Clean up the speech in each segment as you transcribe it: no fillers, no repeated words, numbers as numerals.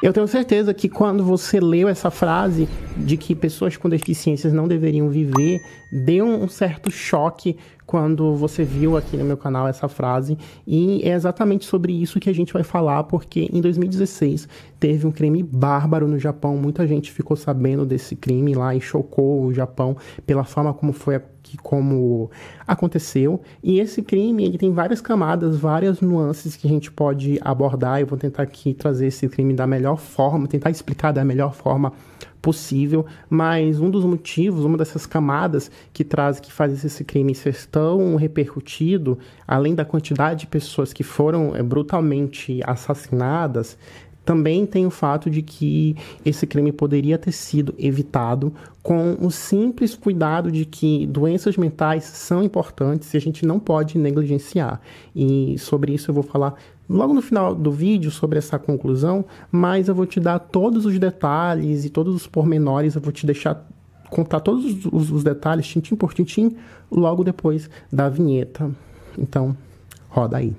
Eu tenho certeza que quando você leu essa frase de que pessoas com deficiências não deveriam viver, deu um certo choque quando você viu aqui no meu canal essa frase, e é exatamente sobre isso que a gente vai falar, porque em 2016 teve um crime bárbaro no Japão, muita gente ficou sabendo desse crime lá e chocou o Japão pela forma como aconteceu, e esse crime ele tem várias camadas, várias nuances que a gente pode abordar. Eu vou tentar aqui trazer esse crime da melhor forma, tentar explicar da melhor forma possível, mas um dos motivos, uma dessas camadas que faz esse crime ser tão repercutido, além da quantidade de pessoas que foram brutalmente assassinadas, também tem o fato de que esse crime poderia ter sido evitado com o simples cuidado de que doenças mentais são importantes e a gente não pode negligenciar. E sobre isso eu vou falar logo no final do vídeo, sobre essa conclusão, mas eu vou te dar todos os detalhes e todos os pormenores, eu vou te deixar contar todos os detalhes, tintim por tintim, logo depois da vinheta. Então, roda aí.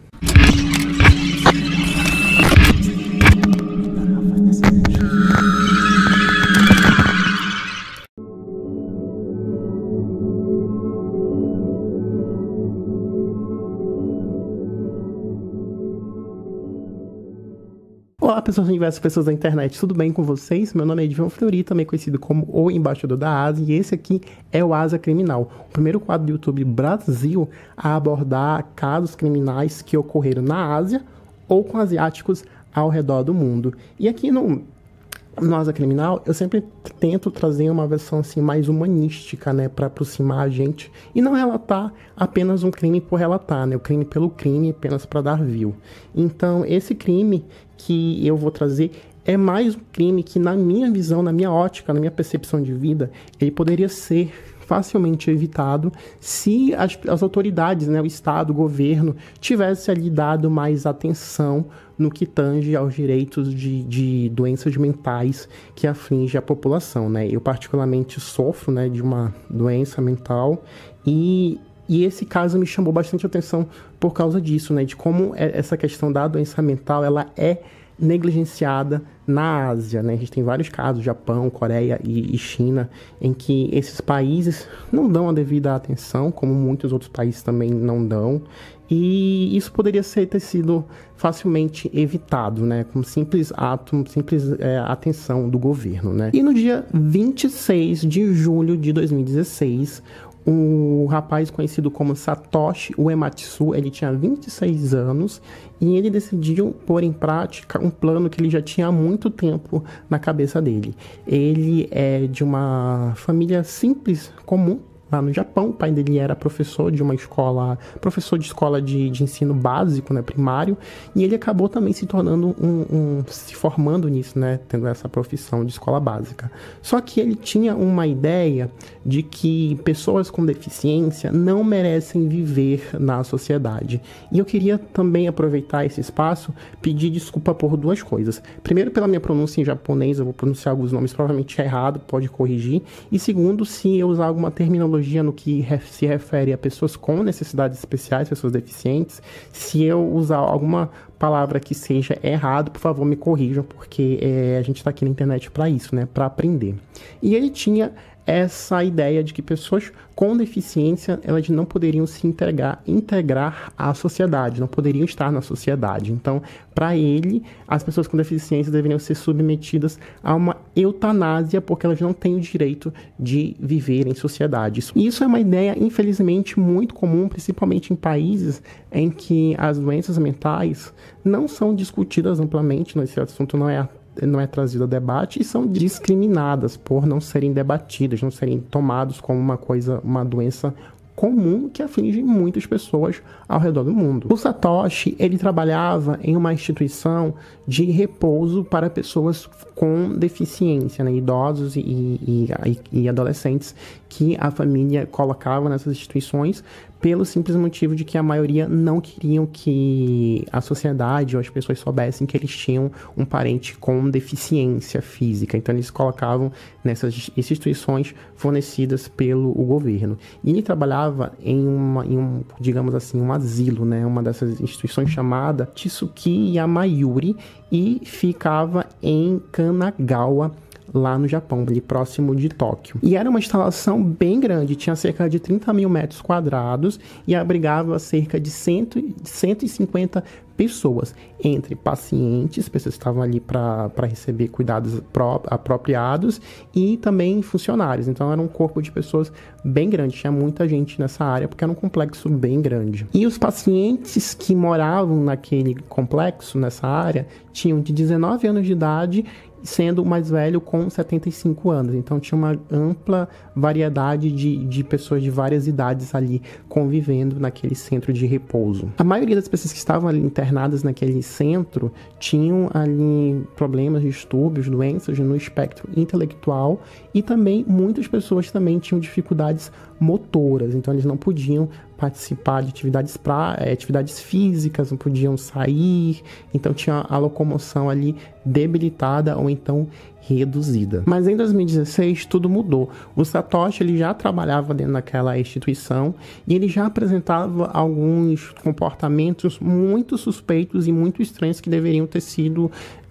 Olá pessoas do universo, pessoas da internet, tudo bem com vocês? Meu nome é Edvan Fleury, também conhecido como o Embaixador da Ásia, e esse aqui é o Ásia Criminal, o primeiro quadro do YouTube Brasil a abordar casos criminais que ocorreram na Ásia ou com asiáticos ao redor do mundo. E aqui no Ásia Criminal, eu sempre tento trazer uma versão assim mais humanística, né, para aproximar a gente e não relatar apenas um crime por relatar, né, o crime pelo crime, apenas para dar view. Então, esse crime que eu vou trazer é mais um crime que, na minha visão, na minha ótica, na minha percepção de vida, ele poderia ser facilmente evitado se as autoridades, né, o Estado, o governo, tivesse ali dado mais atenção no que tange aos direitos de doenças mentais que afligem a população, né? Eu particularmente sofro, né, de uma doença mental e esse caso me chamou bastante atenção por causa disso, né, de como essa questão da doença mental, ela é negligenciada na Ásia, né? A gente tem vários casos, Japão, Coreia e China, em que esses países não dão a devida atenção, como muitos outros países também não dão, e isso poderia ter sido facilmente evitado, né? Com um simples ato, simples atenção do governo, né? E no dia 26 de julho de 2016, o rapaz conhecido como Satoshi Uematsu, ele tinha 26 anos e ele decidiu pôr em prática um plano que ele já tinha há muito tempo na cabeça dele. Ele é de uma família simples, comum, lá no Japão. O pai dele era professor de uma escola, professor de escola de ensino básico, né, primário, e ele acabou também se tornando se formando nisso, né, tendo essa profissão de escola básica. Só que ele tinha uma ideia de que pessoas com deficiência não merecem viver na sociedade. E eu queria também aproveitar esse espaço, pedir desculpa por duas coisas. Primeiro, pela minha pronúncia em japonês, eu vou pronunciar alguns nomes provavelmente errado, pode corrigir. E segundo, se eu usar alguma terminologia no que se refere a pessoas com necessidades especiais, pessoas deficientes, se eu usar alguma palavra que seja errado, por favor me corrijam, porque a gente está aqui na internet para isso, né, para aprender. E ele tinha essa ideia de que pessoas com deficiência, elas não poderiam se integrar à sociedade, não poderiam estar na sociedade. Então, para ele, as pessoas com deficiência deveriam ser submetidas a uma eutanásia, porque elas não têm o direito de viver em sociedade. E isso é uma ideia, infelizmente, muito comum, principalmente em países em que as doenças mentais não são discutidas amplamente, esse assunto não é trazido a debate e são discriminadas por não serem debatidas, não serem tomados como uma doença comum que aflige muitas pessoas ao redor do mundo. O Satoshi, ele trabalhava em uma instituição de repouso para pessoas com deficiência, né, idosos e adolescentes que a família colocava nessas instituições, pelo simples motivo de que a maioria não queriam que a sociedade ou as pessoas soubessem que eles tinham um parente com deficiência física. Então, eles colocavam nessas instituições fornecidas pelo governo. E ele trabalhava em um, digamos assim, um asilo, né? Uma dessas instituições chamada Tsuki Yamayuri, e ficava em Kanagawa, lá no Japão, ali próximo de Tóquio. E era uma instalação bem grande, tinha cerca de 30 mil metros quadrados e abrigava cerca de 150 pessoas, entre pacientes, pessoas que estavam ali para receber cuidados apropriados, e também funcionários. Então era um corpo de pessoas bem grande, tinha muita gente nessa área, porque era um complexo bem grande. E os pacientes que moravam naquele complexo, nessa área, tinham de 19 anos de idade, sendo o mais velho com 75 anos. Então tinha uma ampla variedade de pessoas de várias idades ali convivendo naquele centro de repouso. A maioria das pessoas que estavam ali internadas naquele centro tinham ali problemas, distúrbios, doenças no espectro intelectual, e também muitas pessoas também tinham dificuldades motoras, então eles não podiam participar de atividades físicas, não podiam sair, então tinha a locomoção ali debilitada ou então reduzida. Mas em 2016 tudo mudou. O Satoshi ele já trabalhava dentro daquela instituição e ele já apresentava alguns comportamentos muito suspeitos e muito estranhos que deveriam ter sido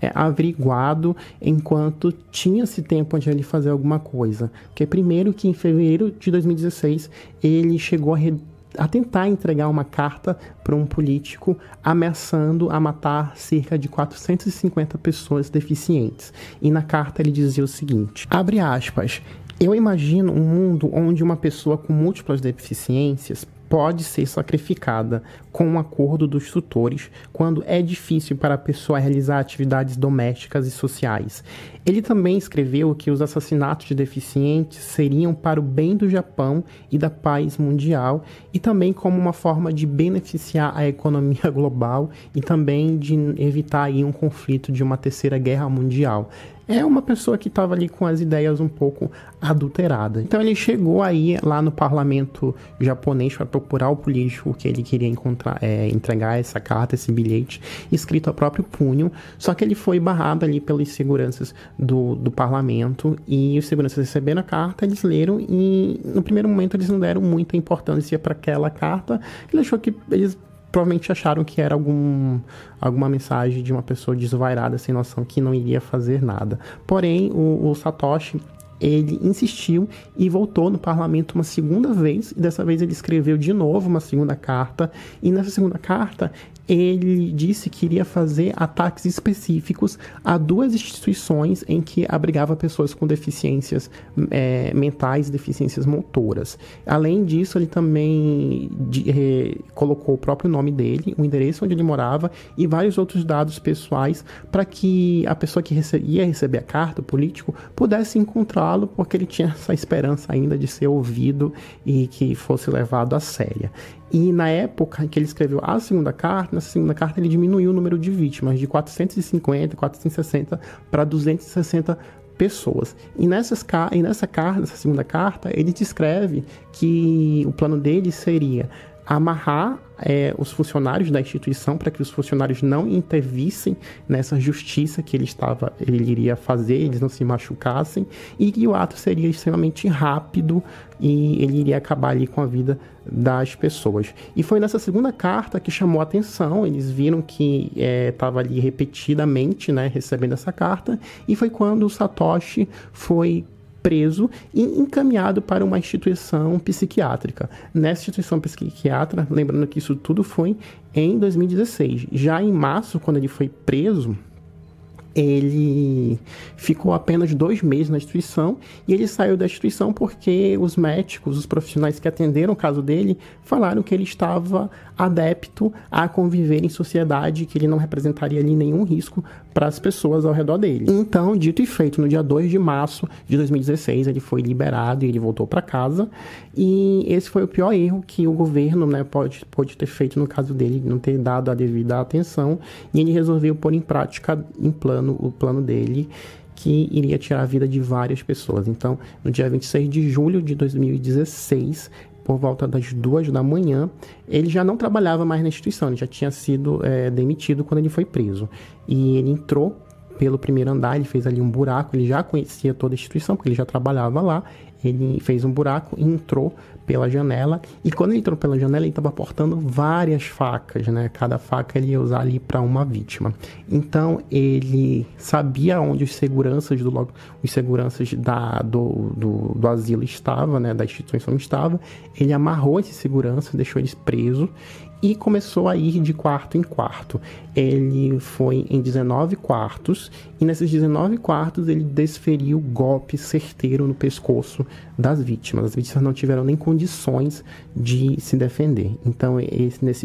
averiguado enquanto tinha-se tempo de ele fazer alguma coisa. Porque primeiro que em fevereiro de 2016 ele chegou a tentar entregar uma carta para um político ameaçando a matar cerca de 450 pessoas deficientes. E na carta ele dizia o seguinte, abre aspas, eu imagino um mundo onde uma pessoa com múltiplas deficiências pode ser sacrificada com um acordo dos tutores quando é difícil para a pessoa realizar atividades domésticas e sociais. Ele também escreveu que os assassinatos de deficientes seriam para o bem do Japão e da paz mundial, e também como uma forma de beneficiar a economia global e também de evitar aí um conflito de uma terceira guerra mundial. É uma pessoa que estava ali com as ideias um pouco adulteradas. Então ele chegou aí lá no parlamento japonês para procurar o político que ele queria entregar essa carta, esse bilhete, escrito a próprio punho, só que ele foi barrado ali pelos seguranças do parlamento, e os seguranças receberam a carta, eles leram, e no primeiro momento eles não deram muita importância para aquela carta. Ele achou que eles provavelmente acharam que era alguma mensagem de uma pessoa desvairada, sem noção, que não iria fazer nada. Porém, o Satoshi, ele insistiu e voltou no parlamento uma segunda vez, e dessa vez ele escreveu de novo uma segunda carta, e nessa segunda carta ele disse que iria fazer ataques específicos a duas instituições em que abrigava pessoas com deficiências mentais e deficiências motoras. Além disso, ele também colocou o próprio nome dele, o endereço onde ele morava e vários outros dados pessoais para que a pessoa que ia receber a carta, o político, pudesse encontrá-lo, porque ele tinha essa esperança ainda de ser ouvido e que fosse levado a sério. E na época que ele escreveu a segunda carta, nessa segunda carta ele diminuiu o número de vítimas de 450, 460 para 260 pessoas. E nessa segunda carta, ele descreve que o plano dele seria amarrar os funcionários da instituição para que os funcionários não intervissem nessa justiça que ele iria fazer, eles não se machucassem, e que o ato seria extremamente rápido e ele iria acabar ali com a vida das pessoas. E foi nessa segunda carta que chamou a atenção, eles viram que estava ali repetidamente, né, recebendo essa carta, e foi quando o Satoshi foi preso e encaminhado para uma instituição psiquiátrica. Nessa instituição psiquiátrica, lembrando que isso tudo foi em 2016. Já em março, quando ele foi preso, ele ficou apenas 2 meses na instituição, e ele saiu da instituição porque os médicos, os profissionais que atenderam o caso dele, falaram que ele estava adepto a conviver em sociedade, que ele não representaria ali nenhum risco para as pessoas ao redor dele. Então, dito e feito, no dia 2 de março de 2016, ele foi liberado e ele voltou para casa, e esse foi o pior erro que o governo, né, pode ter feito no caso dele, não ter dado a devida atenção, e ele resolveu pôr em prática o plano dele, que iria tirar a vida de várias pessoas. Então, no dia 26 de julho de 2016, por volta das 2 da manhã, ele já não trabalhava mais na instituição, ele já tinha sido demitido quando ele foi preso. E ele entrou pelo primeiro andar, ele fez ali um buraco, ele já conhecia toda a instituição, porque ele já trabalhava lá. Ele fez um buraco e entrou pela janela. E quando ele entrou pela janela, ele estava portando várias facas, né? Cada faca ele ia usar ali para uma vítima. Então, ele sabia onde os seguranças do asilo estavam, né? Da instituição estava. Ele amarrou esse segurança, deixou eles presos e começou a ir de quarto em quarto. Ele foi em 19 quartos e nesses 19 quartos ele desferiu golpe certeiro no pescoço das vítimas. As vítimas não tiveram nem condições de se defender. Então, nessa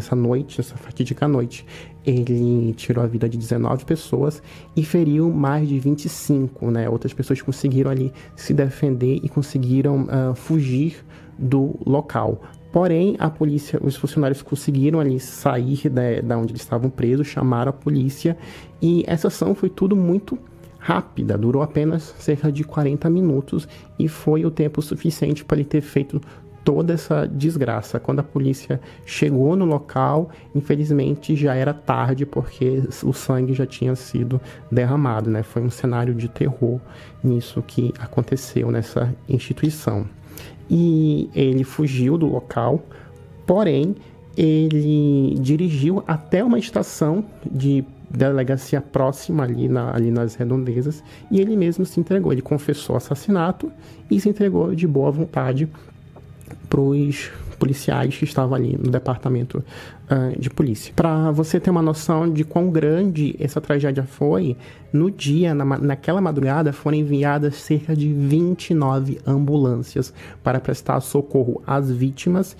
fatídica noite, ele tirou a vida de 19 pessoas e feriu mais de 25, né? Outras pessoas conseguiram ali se defender e conseguiram fugir do local. Porém, a polícia, os funcionários conseguiram ali sair da onde eles estavam presos, chamaram a polícia e essa ação foi tudo muito rápida, durou apenas cerca de 40 minutos e foi o tempo suficiente para ele ter feito toda essa desgraça. Quando a polícia chegou no local, infelizmente já era tarde porque o sangue já tinha sido derramado, né? Foi um cenário de terror nisso que aconteceu nessa instituição. E ele fugiu do local, porém, ele dirigiu até uma estação de delegacia próxima ali nas redondezas e ele mesmo se entregou. Ele confessou o assassinato e se entregou de boa vontade para os policiais que estavam ali no departamento de polícia. Para você ter uma noção de quão grande essa tragédia foi, no dia, naquela madrugada, foram enviadas cerca de 29 ambulâncias para prestar socorro às vítimas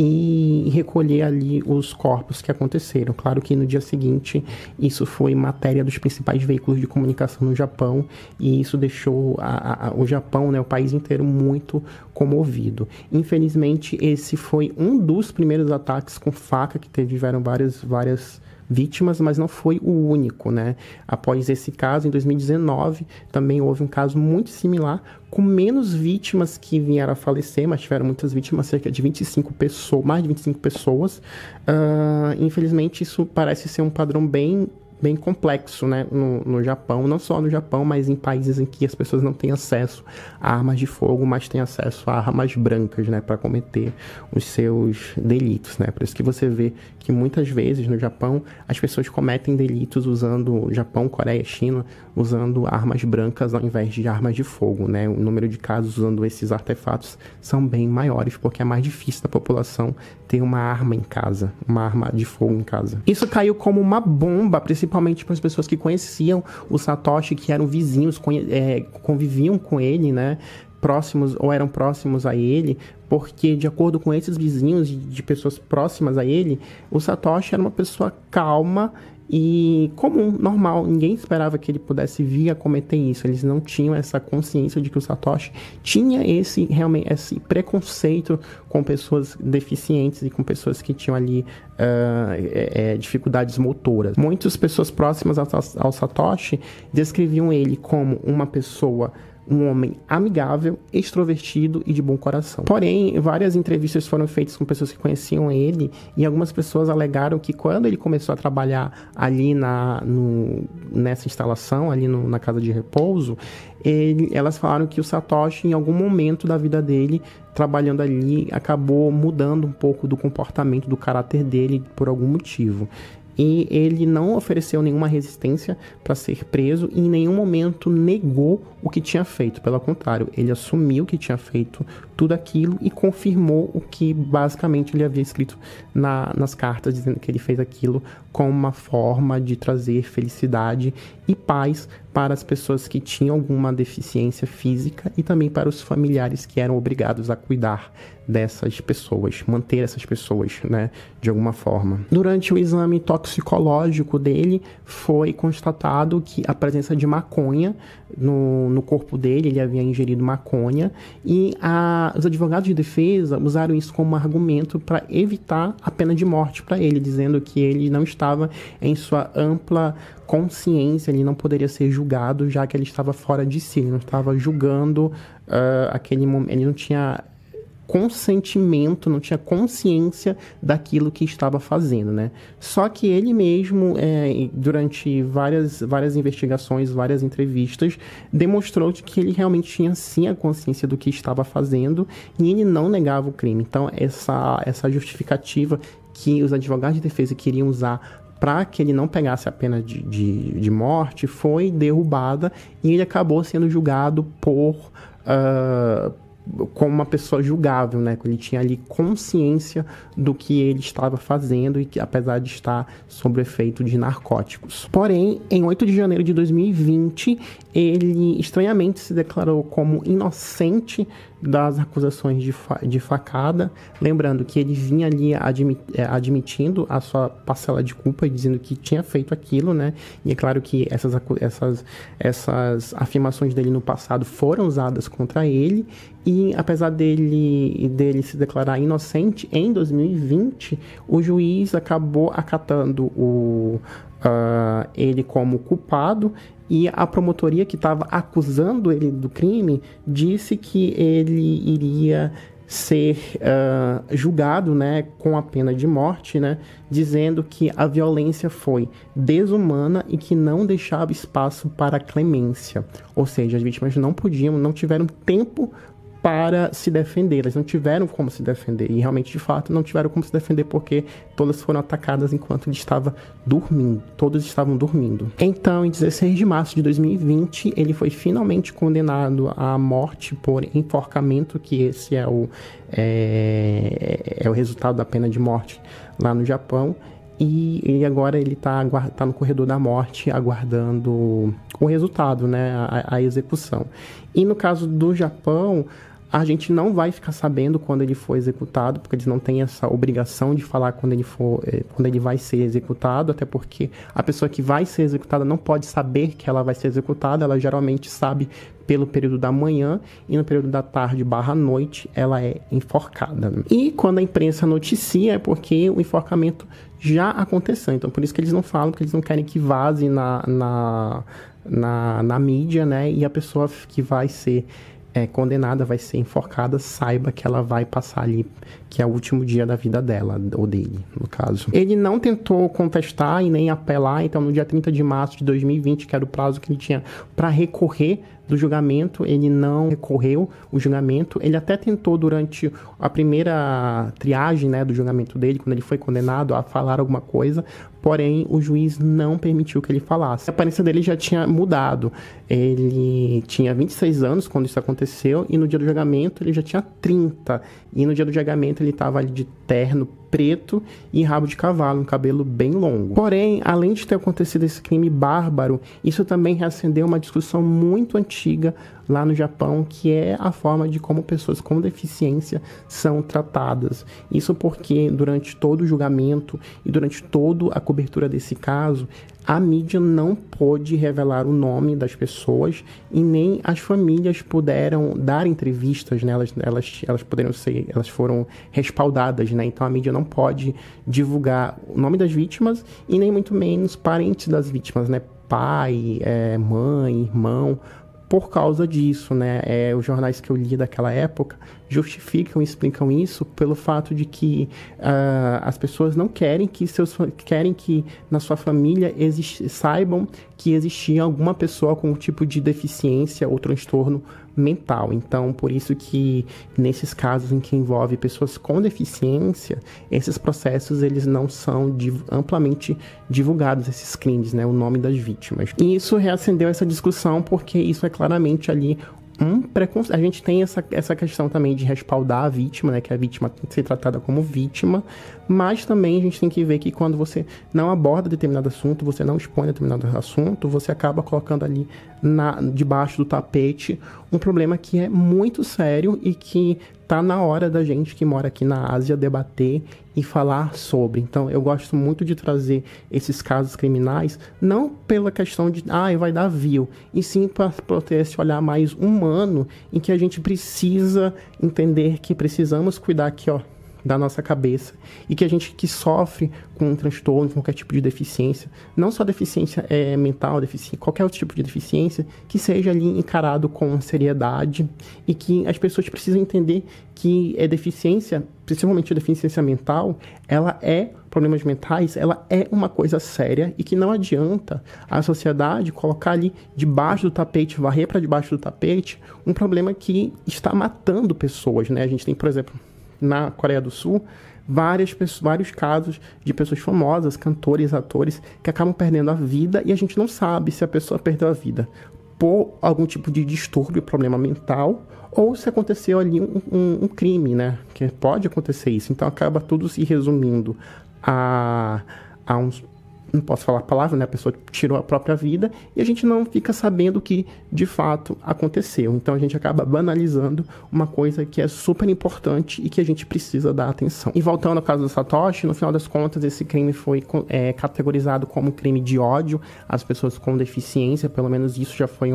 e recolher ali os corpos que aconteceram. Claro que no dia seguinte, isso foi matéria dos principais veículos de comunicação no Japão e isso deixou o Japão, né, o país inteiro, muito comovido. Infelizmente, esse foi um dos primeiros ataques com faca que tiveram várias vítimas, mas não foi o único, né? Após esse caso, em 2019, também houve um caso muito similar, com menos vítimas que vieram a falecer, mas tiveram muitas vítimas, cerca de 25 pessoas, mais de 25 pessoas. Infelizmente, isso parece ser um padrão bem complexo, né, no Japão, não só no Japão, mas em países em que as pessoas não têm acesso a armas de fogo, mas têm acesso a armas brancas, né, para cometer os seus delitos, né. Por isso que você vê que muitas vezes no Japão as pessoas cometem delitos usando, Japão, Coreia, China, usando armas brancas ao invés de armas de fogo, né. O número de casos usando esses artefatos são bem maiores, porque é mais difícil da população ter uma arma em casa, uma arma de fogo em casa. Isso caiu como uma bomba, principalmente para as pessoas que conheciam o Satoshi, que eram vizinhos, conviviam com ele, né, próximos ou eram próximos a ele, porque de acordo com esses vizinhos de pessoas próximas a ele, o Satoshi era uma pessoa calma e comum, normal. Ninguém esperava que ele pudesse vir a cometer isso. Eles não tinham essa consciência de que o Satoshi tinha realmente esse preconceito com pessoas deficientes e com pessoas que tinham ali dificuldades motoras. Muitas pessoas próximas ao Satoshi descreviam ele como um homem amigável, extrovertido e de bom coração. Porém, várias entrevistas foram feitas com pessoas que conheciam ele e algumas pessoas alegaram que quando ele começou a trabalhar ali nessa instalação, ali na casa de repouso, elas falaram que o Satoshi, em algum momento da vida dele, trabalhando ali, acabou mudando um pouco do comportamento, do caráter dele por algum motivo. E ele não ofereceu nenhuma resistência para ser preso e em nenhum momento negou o que tinha feito. Pelo contrário, ele assumiu que tinha feito tudo aquilo e confirmou o que basicamente ele havia escrito nas cartas, dizendo que ele fez aquilo como uma forma de trazer felicidade e paz para as pessoas que tinham alguma deficiência física e também para os familiares que eram obrigados a cuidar dessas pessoas, manter essas pessoas, né, de alguma forma. Durante o exame toxicológico dele, foi constatado que a presença de maconha no corpo dele, ele havia ingerido maconha, e os advogados de defesa usaram isso como argumento para evitar a pena de morte para ele, dizendo que ele não estava em sua ampla consciência, ele não poderia ser julgado, já que ele estava fora de si, ele não estava julgando aquele momento, ele não tinha consentimento, não tinha consciência daquilo que estava fazendo, né? Só que ele mesmo, durante várias investigações, várias entrevistas, demonstrou que ele realmente tinha sim a consciência do que estava fazendo e ele não negava o crime. Então, essa justificativa que os advogados de defesa queriam usar para que ele não pegasse a pena de morte foi derrubada e ele acabou sendo julgado como uma pessoa julgável, né? Ele tinha ali consciência do que ele estava fazendo e que, apesar de estar sob o efeito de narcóticos. Porém, em 8 de janeiro de 2020, ele estranhamente se declarou como inocente das acusações de facada, lembrando que ele vinha ali admitindo a sua parcela de culpa e dizendo que tinha feito aquilo, né? E é claro que essas afirmações dele no passado foram usadas contra ele, e apesar dele se declarar inocente, em 2020, o juiz acabou acatando ele como culpado, e a promotoria que estava acusando ele do crime disse que ele iria ser julgado, né, com a pena de morte, né, dizendo que a violência foi desumana e que não deixava espaço para clemência. Ou seja, as vítimas não tiveram tempo para se defender, elas não tiveram como se defender, e realmente, de fato, não tiveram como se defender porque todas foram atacadas enquanto ele estava dormindo, todos estavam dormindo. Então, em 16 de março de 2020, ele foi finalmente condenado à morte por enforcamento, que esse é o resultado da pena de morte lá no Japão, e agora ele tá no corredor da morte aguardando o resultado, né, a execução. E no caso do Japão, a gente não vai ficar sabendo quando ele for executado, porque eles não têm essa obrigação de falar quando ele vai ser executado, até porque a pessoa que vai ser executada não pode saber que ela vai ser executada, ela geralmente sabe pelo período da manhã, e no período da tarde/noite ela é enforcada. E quando a imprensa noticia é porque o enforcamento já aconteceu, então por isso que eles não falam, porque eles não querem que vaze na mídia, né, e a pessoa que vai ser condenada, vai ser enforcada, saiba que ela vai passar ali, que é o último dia da vida dela, ou dele, no caso. Ele não tentou contestar e nem apelar, então no dia 30 de março de 2020, que era o prazo que ele tinha para recorrer do julgamento, ele não recorreu o julgamento. Ele até tentou, durante a primeira triagem, né, do julgamento dele, quando ele foi condenado, a falar alguma coisa, porém o juiz não permitiu que ele falasse. A aparência dele já tinha mudado, ele tinha 26 anos quando isso aconteceu, e no dia do julgamento ele já tinha 30, e no dia do julgamento ele estava ali de terno preto e rabo de cavalo, um cabelo bem longo. Porém, além de ter acontecido esse crime bárbaro, isso também reacendeu uma discussão muito antiga lá no Japão, que é a forma de como pessoas com deficiência são tratadas. Isso porque durante todo o julgamento e durante toda a cobertura desse caso, a mídia não pôde revelar o nome das pessoas e nem as famílias puderam dar entrevistas, né? Elas foram respaldadas, né? Então a mídia não pode divulgar o nome das vítimas e nem muito menos parentes das vítimas, né? Pai, mãe, irmão, por causa disso, né? Os jornais que eu li daquela época justificam e explicam isso pelo fato de que as pessoas não querem que na sua família saibam que existia alguma pessoa com um tipo de deficiência ou transtorno mental. Então, por isso que nesses casos em que envolve pessoas com deficiência, esses processos eles não são amplamente divulgados, esses crimes, né? O nome das vítimas. E isso reacendeu essa discussão porque isso é claramente ali preconceito. A gente tem essa questão também de respaldar a vítima, né? Que a vítima tem que ser tratada como vítima, mas também a gente tem que ver que quando você não aborda determinado assunto, você não expõe determinado assunto, você acaba colocando ali debaixo do tapete um problema que é muito sério e que tá na hora da gente que mora aqui na Ásia debater e falar sobre. Então, eu gosto muito de trazer esses casos criminais, não pela questão de, vai dar view, e sim para ter esse olhar mais humano, em que a gente precisa entender que precisamos cuidar aqui, da nossa cabeça, e que a gente que sofre com um transtorno, qualquer tipo de deficiência, não só deficiência mental, qualquer outro tipo de deficiência, que seja ali encarado com seriedade, e que as pessoas precisam entender que deficiência, principalmente a deficiência mental, problemas mentais, ela é uma coisa séria, e que não adianta a sociedade colocar ali debaixo do tapete, varrer para debaixo do tapete, um problema que está matando pessoas, né? A gente tem, por exemplo, na Coreia do Sul, vários casos de pessoas famosas, cantores, atores, que acabam perdendo a vida, e a gente não sabe se a pessoa perdeu a vida por algum tipo de distúrbio, problema mental, ou se aconteceu ali um crime, né? Que pode acontecer isso. Então acaba tudo se resumindo a uns... Não posso falar a palavra, né? A pessoa tirou a própria vida e a gente não fica sabendo o que de fato aconteceu. Então a gente acaba banalizando uma coisa que é super importante e que a gente precisa dar atenção. E voltando ao caso do Satoshi, no final das contas, esse crime foi categorizado como crime de ódio às pessoas com deficiência. Pelo menos isso já foi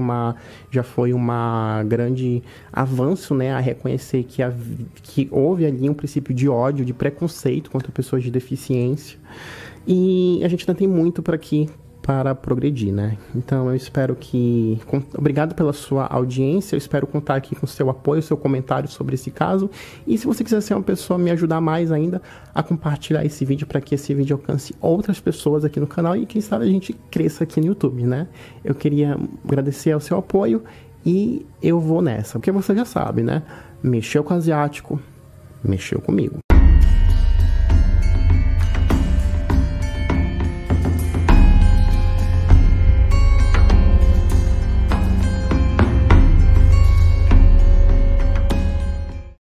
uma grande avanço, né? A reconhecer que houve ali um princípio de ódio, de preconceito contra pessoas de deficiência. E a gente ainda tem muito para progredir, né? Então eu espero que... Obrigado pela sua audiência, eu espero contar aqui com o seu apoio, seu comentário sobre esse caso. E se você quiser ser uma pessoa, me ajudar mais ainda a compartilhar esse vídeo para que esse vídeo alcance outras pessoas aqui no canal e quem sabe a gente cresça aqui no YouTube, né? Eu queria agradecer ao seu apoio e eu vou nessa, porque você já sabe, né? Mexeu com asiático, mexeu comigo.